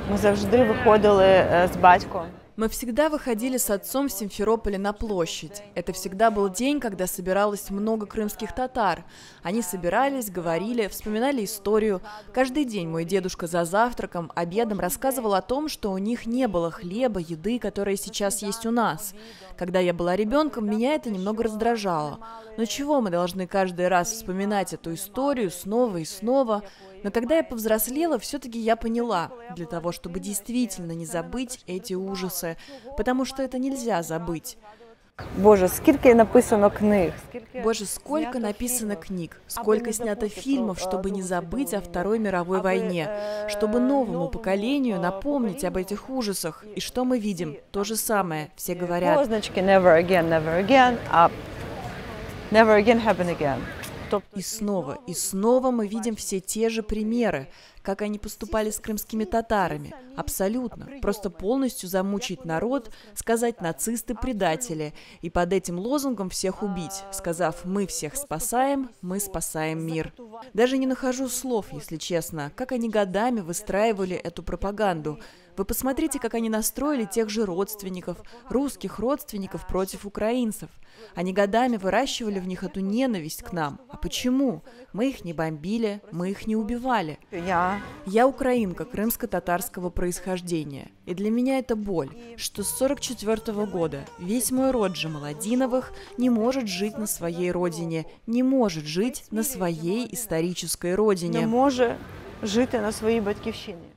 Ми завжди виходили з батьком. Мы всегда выходили с отцом в Симферополе на площадь. Это всегда был день, когда собиралось много крымских татар. Они собирались, говорили, вспоминали историю. Каждый день мой дедушка за завтраком, обедом рассказывал о том, что у них не было хлеба, еды, которая сейчас есть у нас. Когда я была ребенком, меня это немного раздражало. Но чего мы должны каждый раз вспоминать эту историю снова и снова? Но когда я повзрослела, все-таки я поняла, для того, чтобы действительно не забыть эти ужасы, потому что это нельзя забыть. Боже, скільки написано книг. Боже, сколько написано книг, сколько снято фильмов, чтобы не забыть о Второй мировой войне, чтобы новому поколению напомнить об этих ужасах. И что мы видим? То же самое. Все говорят. Позначки never again, а never again happen again. И снова мы видим все те же примеры, как они поступали с крымскими татарами. Абсолютно. Просто полностью замучить народ, сказать «нацисты предатели» и под этим лозунгом всех убить, сказав «мы всех спасаем, мы спасаем мир». Даже не нахожу слов, если честно, как они годами выстраивали эту пропаганду. Вы посмотрите, как они настроили тех же родственников, русских родственников против украинцев. Они годами выращивали в них эту ненависть к нам. А почему? Мы их не бомбили, мы их не убивали. Я украинка крымско-татарского происхождения. И для меня это боль, что с 1944 года весь мой род Джамаладиновых не может жить на своей родине, не может жить на своей исторической родине. Не може жити на своїй батьківщині.